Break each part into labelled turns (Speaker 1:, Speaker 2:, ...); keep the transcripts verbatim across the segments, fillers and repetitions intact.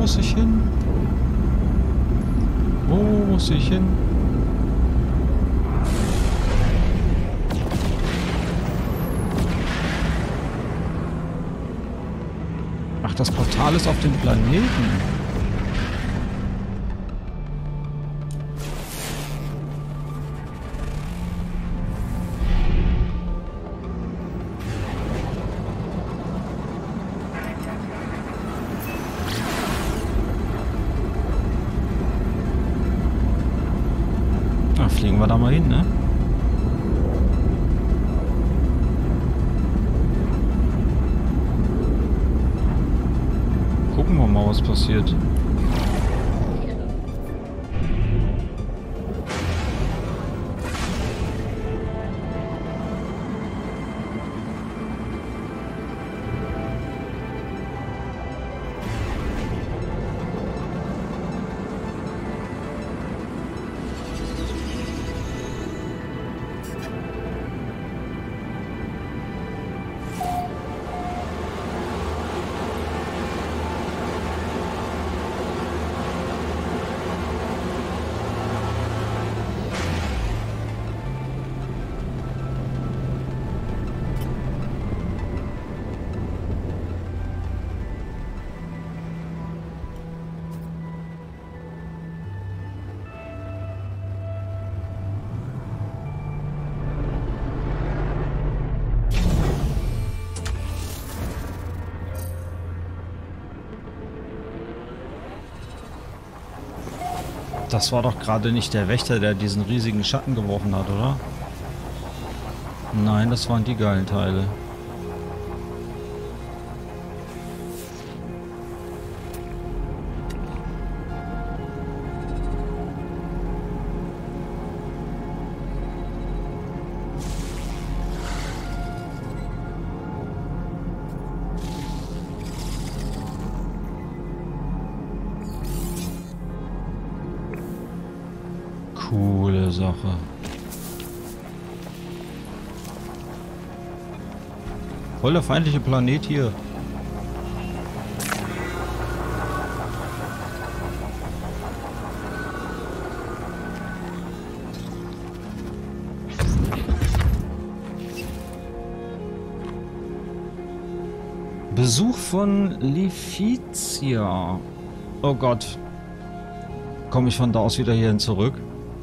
Speaker 1: muss ich hin? Wo muss ich hin? Ach, das Portal ist auf dem Planeten. Fliegen wir da mal hin, ne? Gucken wir mal, was passiert. Das war doch gerade nicht der Wächter, der diesen riesigen Schatten geworfen hat, oder? Nein, das waren die geilen Teile. Coole Sache. Voll der feindliche Planet hier. Besuch von Lefizia. Oh Gott. Komme ich von da aus wieder hierhin zurück?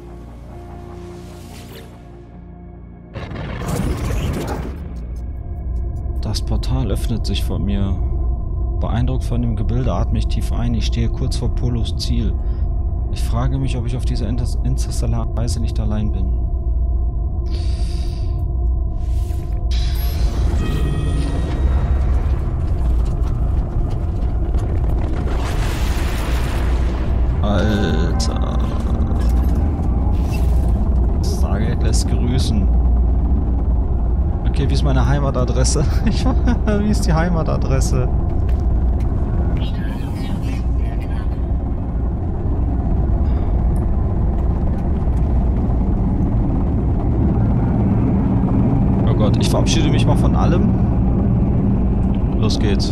Speaker 1: Das Portal öffnet sich vor mir. Beeindruckt von dem Gebilde atme ich tief ein. Ich stehe kurz vor Polos Ziel. Ich frage mich, ob ich auf dieser interstellaren Reise nicht allein bin. Alter. Stargate lässt grüßen. Okay, wie ist meine Heimatadresse? Wie ist die Heimatadresse? Oh Gott, ich verabschiede mich mal von allem. Los geht's.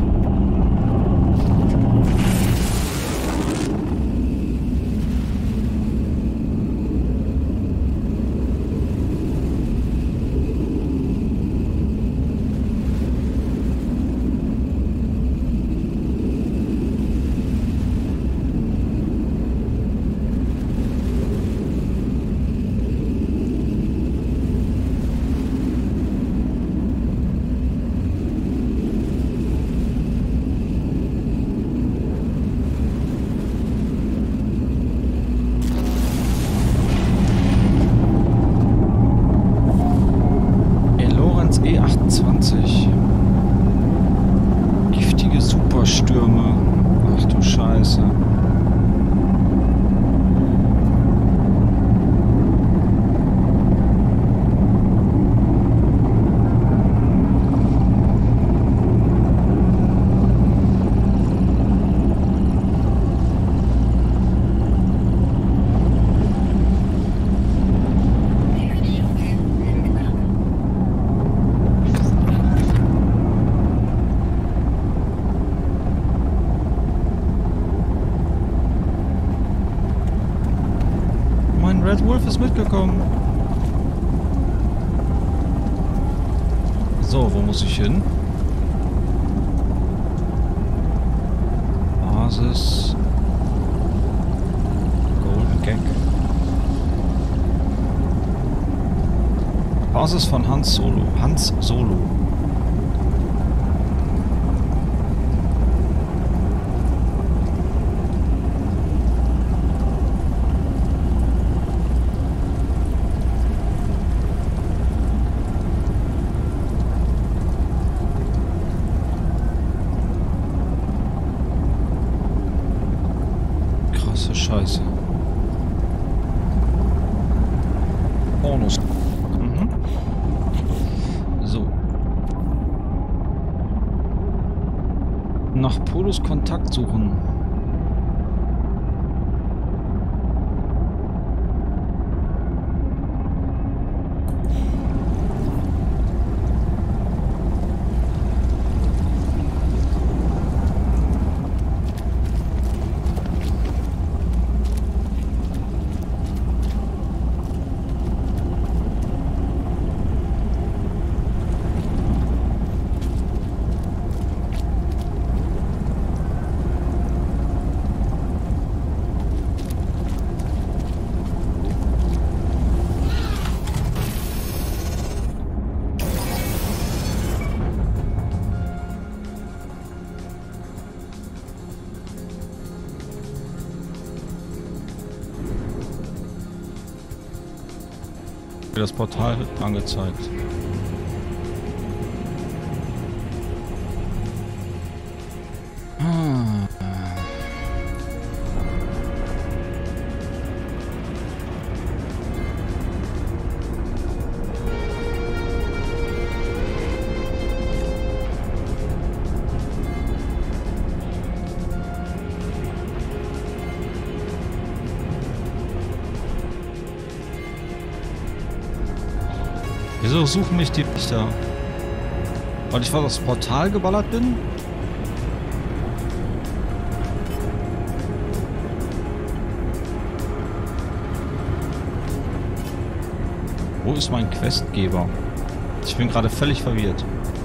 Speaker 1: E achtundzwanzig. Giftige Superstürme. Ach du Scheiße. Wolf ist mitgekommen. So, wo muss ich hin? Basis. Golden Gag. Basis von Hans Solo. Hans Solo. Scheiße. Bonus. Mhm. So. Nach Polos Kontakt suchen. Das Portal wird angezeigt. Ah. Wieso suchen mich die Richter? Weil ich vor das Portal geballert bin? Wo ist mein Questgeber? Ich bin gerade völlig verwirrt.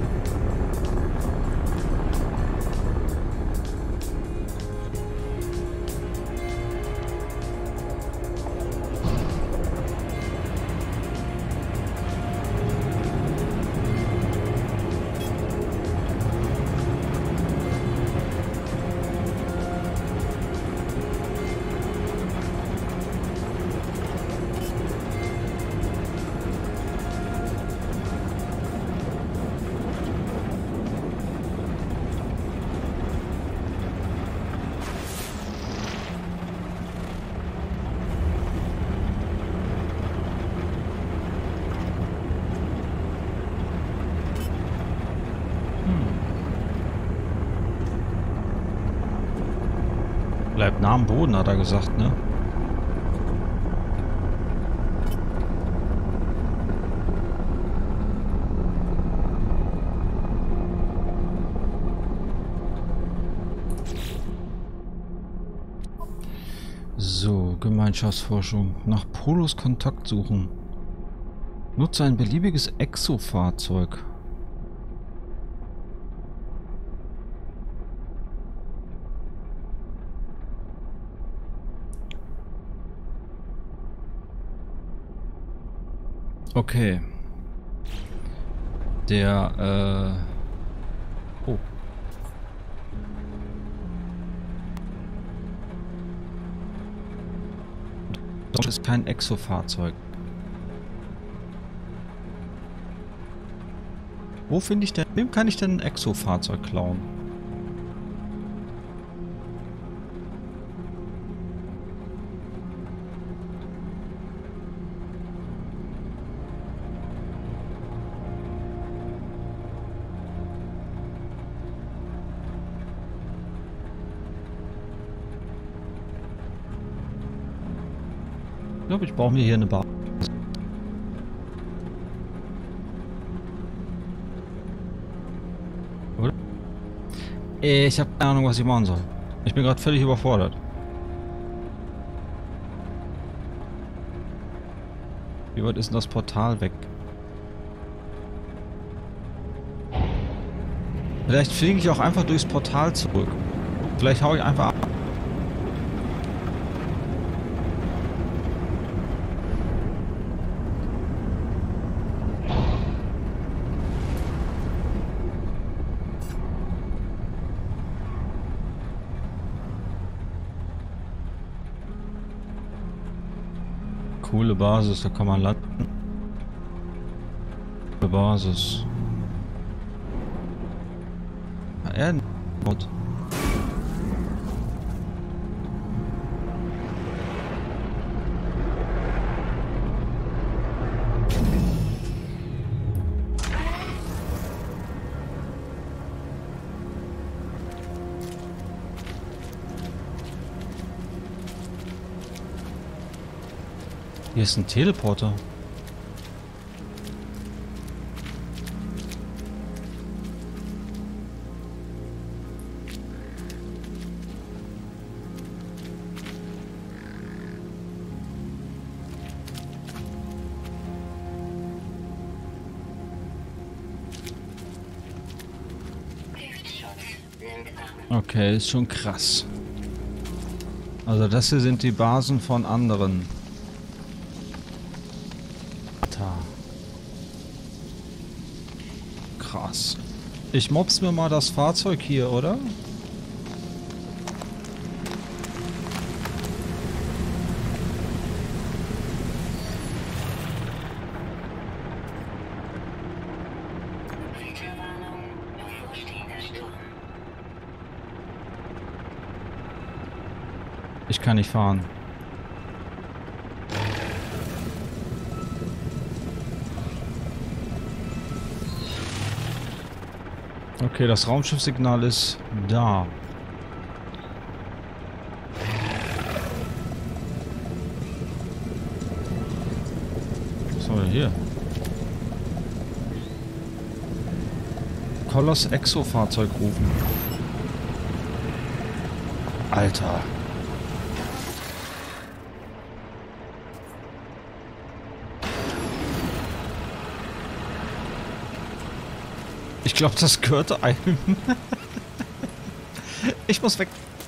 Speaker 1: Bleibt nah am Boden, hat er gesagt, ne? So, Gemeinschaftsforschung. Nach Polos Kontakt suchen. Nutze ein beliebiges Exofahrzeug. Okay. Der, äh... Oh. Das ist kein Exofahrzeug. Wo finde ich denn... Wem kann ich denn ein Exofahrzeug klauen? Ich glaube, ich brauche mir hier eine Bar. Oder? Ich habe keine Ahnung, was ich machen soll. Ich bin gerade völlig überfordert. Wie weit ist denn das Portal weg? Vielleicht fliege ich auch einfach durchs Portal zurück. Vielleicht haue ich einfach ab. Coole Basis, da kann man landen. Coole Basis. Erdenbot. Hier ist ein Teleporter. Okay, ist schon krass. Also das hier sind die Basen von anderen. Krass. Ich mobs mir mal das Fahrzeug hier, oder? Ich kann nicht fahren. Okay, das Raumschiffsignal ist da. Was haben wir hier? Koloss Exo-Fahrzeug rufen. Alter. Ich glaube, das gehörte einem. Ich muss weg.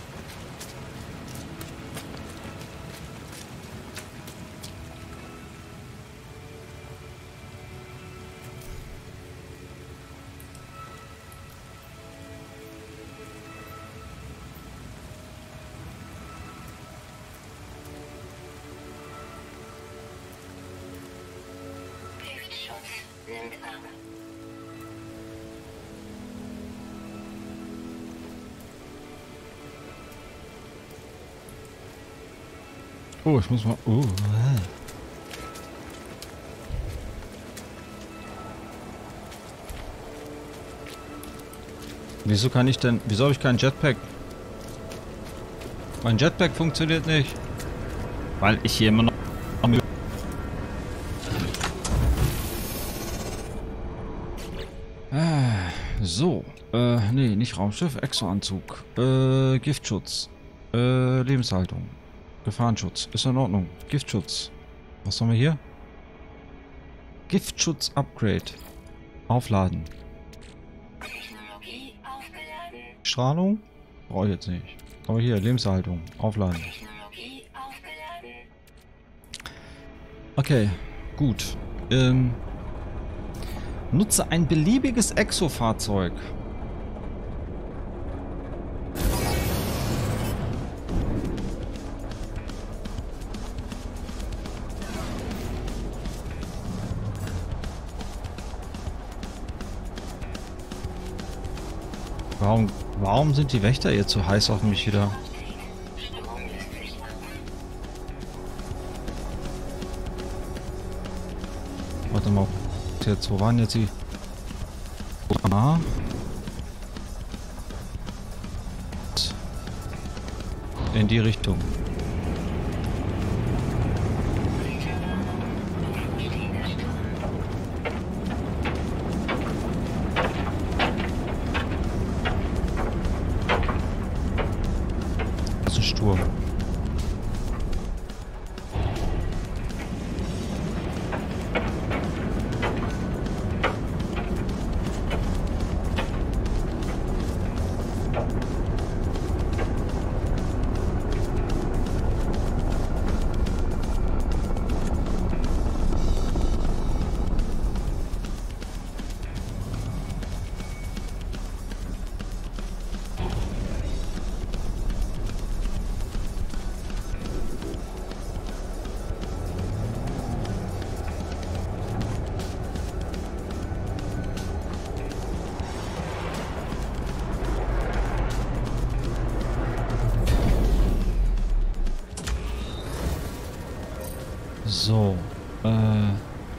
Speaker 1: Oh, ich muss mal... Oh. Wieso kann ich denn... Wieso habe ich keinen Jetpack? Mein Jetpack funktioniert nicht. Weil ich hier immer noch... Ah, so. Äh, nee, nicht Raumschiff. Exoanzug. Äh, Giftschutz. Äh, Lebenshaltung. Gefahrenschutz. Ist in Ordnung. Giftschutz. Was haben wir hier? Giftschutz Upgrade. Aufladen.
Speaker 2: Technologie aufgeladen.
Speaker 1: Strahlung? Brauche ich jetzt nicht. Aber hier, Lebenserhaltung. Aufladen.
Speaker 2: Technologie aufgeladen.
Speaker 1: Okay, gut. Ähm, nutze ein beliebiges Exofahrzeug. Warum, warum sind die Wächter jetzt so heiß auf mich wieder? Warte mal. Jetzt, wo waren jetzt die? Ah. In die Richtung. Das ist ein Sturm. So. Äh.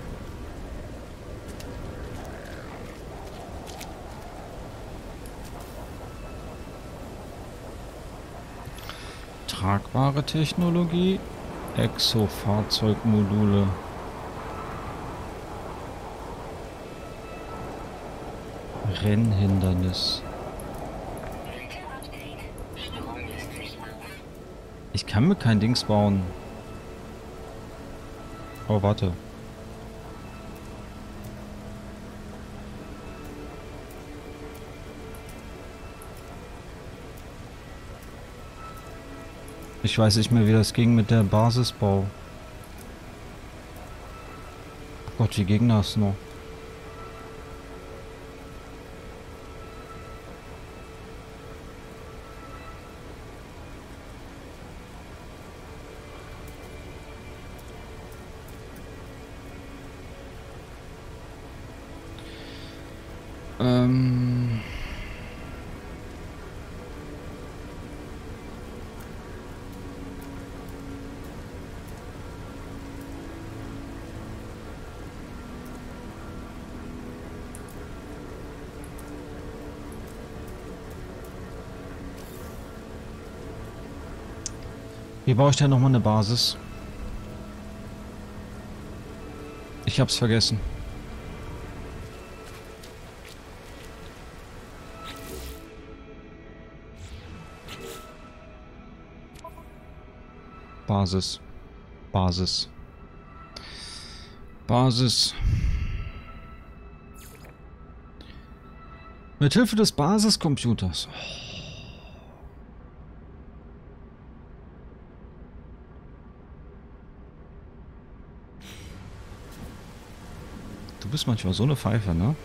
Speaker 1: Tragbare Technologie. Exo-Fahrzeugmodule. Rennhindernis. Ich kann mir kein Dings bauen. Oh, warte. Ich weiß nicht mehr, wie das ging mit der Basisbau. Oh Gott, wie ging das noch? Ähm... Wie baue ich denn nochmal eine Basis? Ich hab's vergessen. Basis. Basis. Basis. Mithilfe des Basiscomputers. Du bist manchmal so eine Pfeife, ne?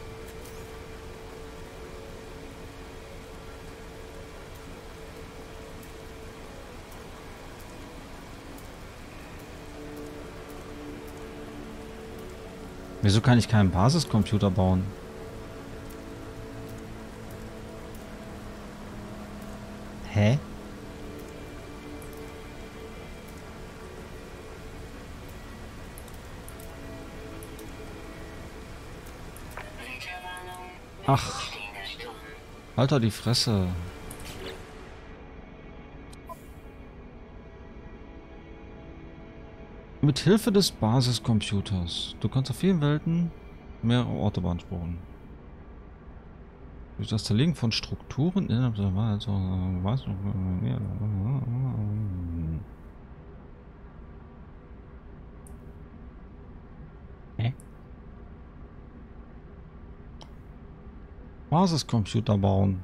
Speaker 1: Wieso kann ich keinen Basiscomputer bauen? Hä? Ach. Alter, die Fresse. Mit Hilfe des Basiscomputers. Du kannst auf vielen Welten mehrere Orte beanspruchen. Durch das Zerlegen von Strukturen innerhalb der Wahl. Hä? Basiscomputer bauen.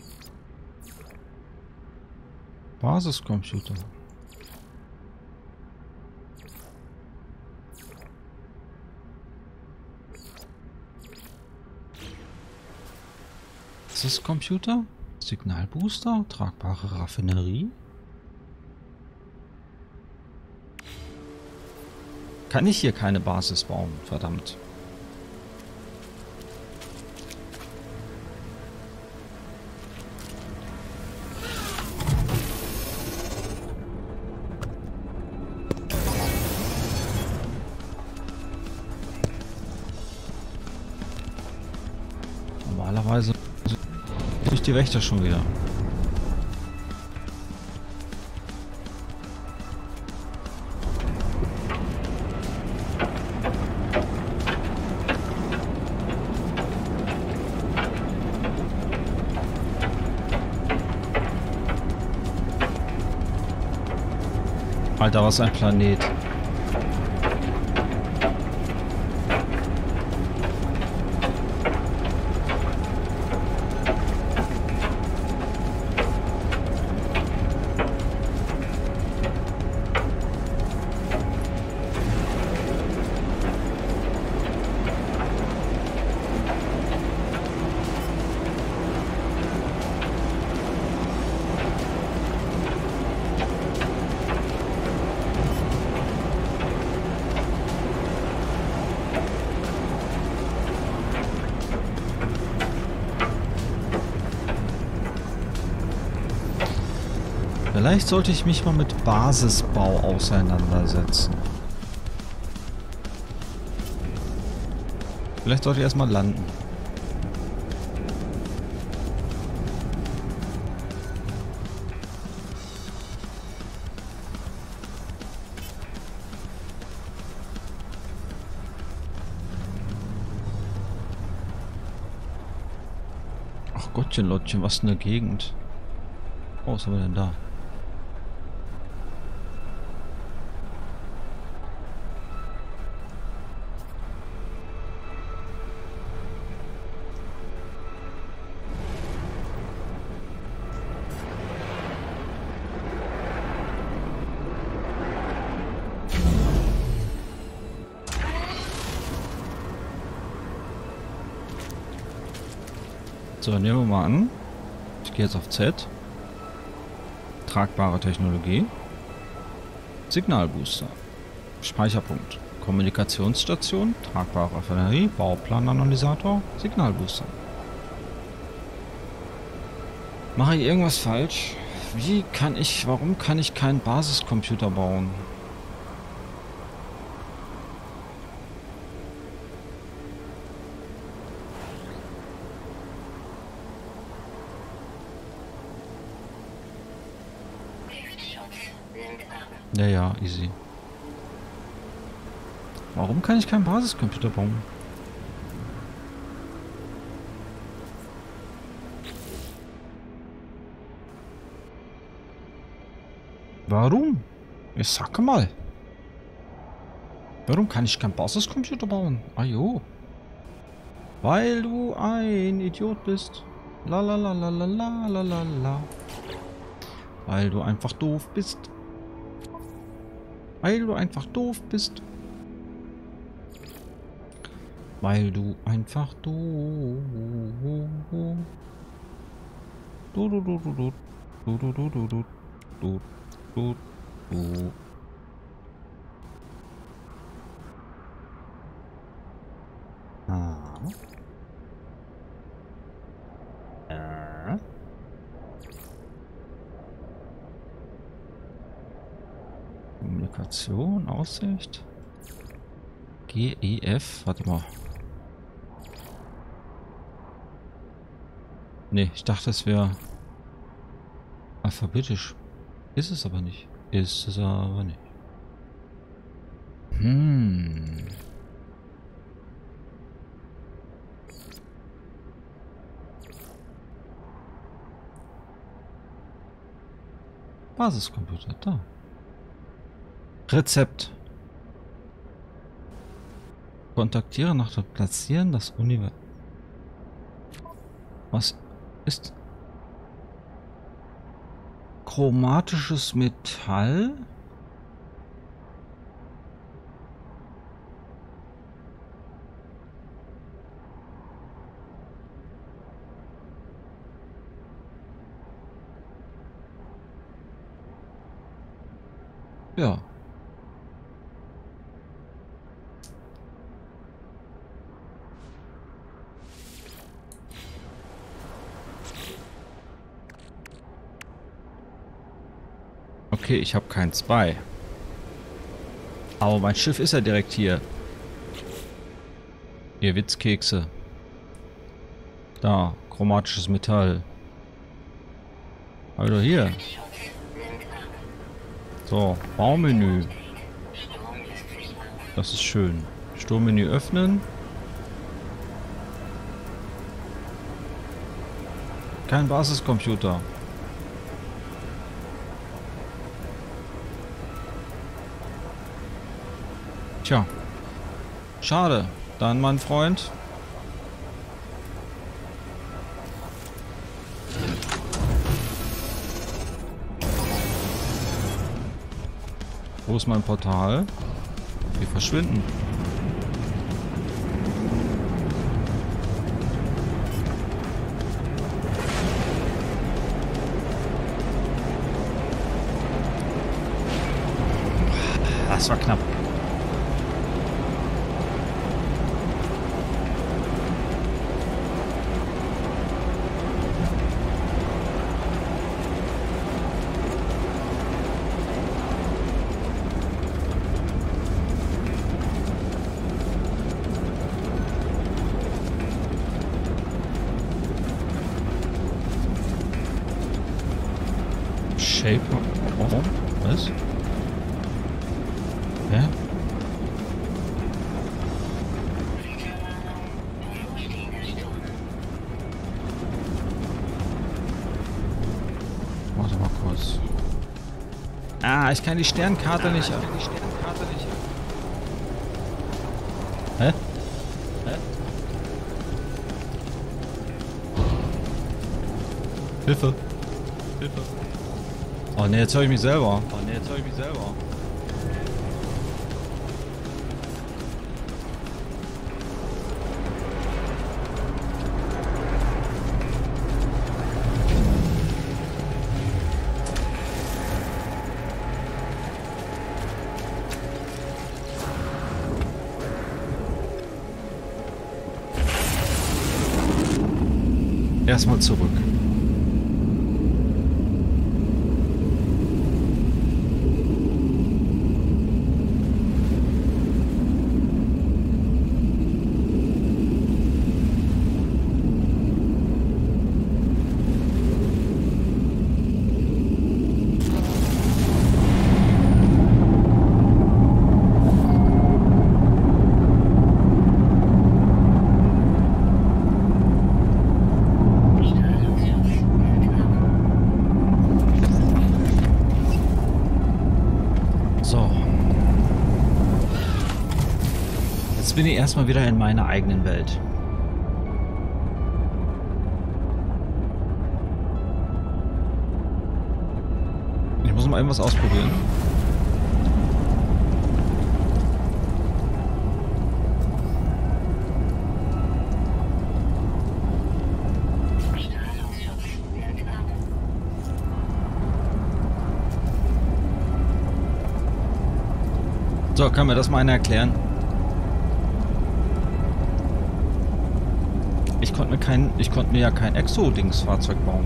Speaker 1: Basiscomputer. Was ist Computer? Signalbooster? Tragbare Raffinerie? Kann ich hier keine Basis bauen? Verdammt. Normalerweise durch die Wächter schon wieder. Alter, was ein Planet. Vielleicht sollte ich mich mal mit Basisbau auseinandersetzen. Vielleicht sollte ich erstmal landen. Ach Gottchen, Lottchen, was eine Gegend. Oh, was haben wir denn da? So, nehmen wir mal an. Ich gehe jetzt auf Z. Tragbare Technologie. Signalbooster. Speicherpunkt. Kommunikationsstation. Tragbare Raffinerie. Bauplananalysator. Signalbooster. Mache ich irgendwas falsch? Wie kann ich, warum kann ich keinen Basiscomputer bauen? Ja, ja, easy. Warum kann ich keinen Basiscomputer bauen? Warum? Ich sag mal. Warum kann ich keinen Basiscomputer bauen? Ah jo. Weil du ein Idiot bist. La la la la la la la la la. Weil du einfach doof bist. Weil du einfach doof bist. Weil du einfach doof. Du du du du du du du du du du du du. Ah. Ja. Kommunikation, Aussicht. G E F, warte mal. Ne, ich dachte, es wäre alphabetisch. Ist es aber nicht. Ist es aber nicht. Hm. Basiscomputer, da. Rezept. Kontaktiere nach dem Platzieren das Universum. Was ist chromatisches Metall? Ja. Okay, ich habe keins bei. Aber mein Schiff ist ja direkt hier. Ihr Witzkekse. Da, chromatisches Metall. Also hier. So, Baumenü. Das ist schön. Sturmmenü öffnen. Kein Basiscomputer. Tja. Schade. Dann, mein Freund. Wo ist mein Portal? Wir verschwinden. Das war knapp. Shape. Oh, was? Hä? Warte mal kurz. Ah, ich kann die Sternkarte nicht. Ah, die Sternkarte nicht. Hä? Hä? Hilfe. Hilfe. Oh ne, jetzt höre ich mich selber. Oh ne, jetzt höre ich mich selber. Erstmal zurück. Bin ich erstmal wieder in meiner eigenen Welt. Ich muss mal irgendwas ausprobieren. So, kann mir das mal einer erklären? Ich konnte mir kein, ich konnte mir ja kein Exo-Dings-Fahrzeug bauen.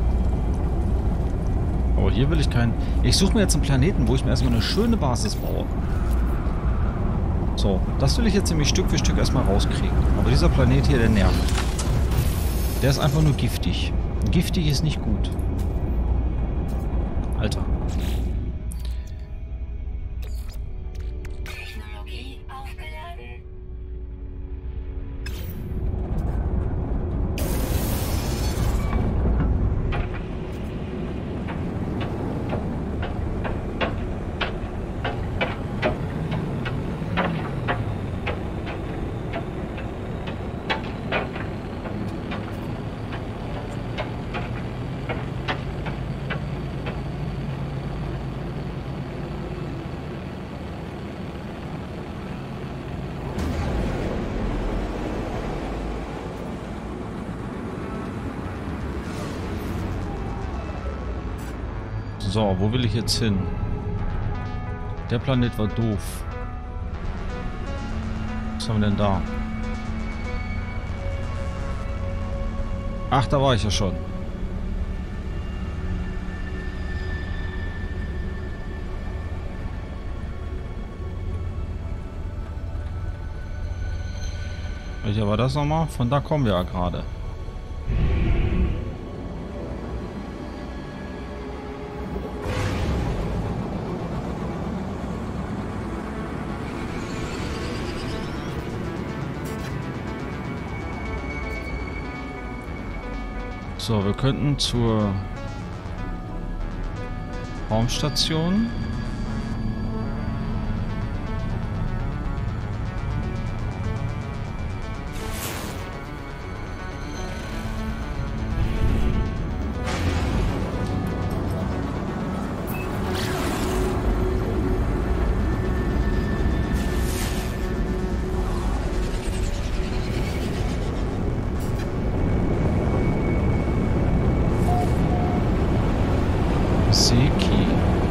Speaker 1: Aber hier will ich kein... Ich suche mir jetzt einen Planeten, wo ich mir erstmal eine schöne Basis baue. So, das will ich jetzt nämlich Stück für Stück erstmal rauskriegen. Aber dieser Planet hier, der nervt. Der ist einfach nur giftig. Giftig ist nicht gut. Alter.
Speaker 2: Technologie aufgeladen.
Speaker 1: So, wo will ich jetzt hin? Der Planet war doof. Was haben wir denn da? Ach, da war ich ja schon. Welcher war das nochmal? Von da kommen wir ja gerade. So, wir könnten zur Raumstation. Seki.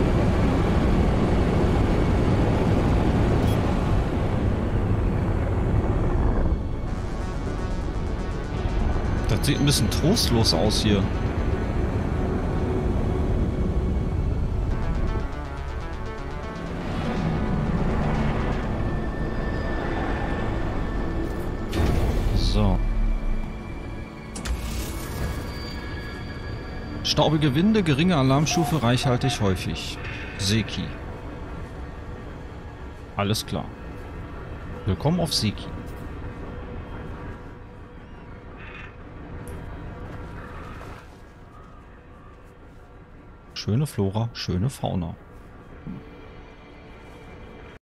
Speaker 1: Das sieht ein bisschen trostlos aus hier. So. Staubige Winde, geringe Alarmstufe, reichhaltig häufig. Seki. Alles klar. Willkommen auf Seki. Schöne Flora, schöne Fauna.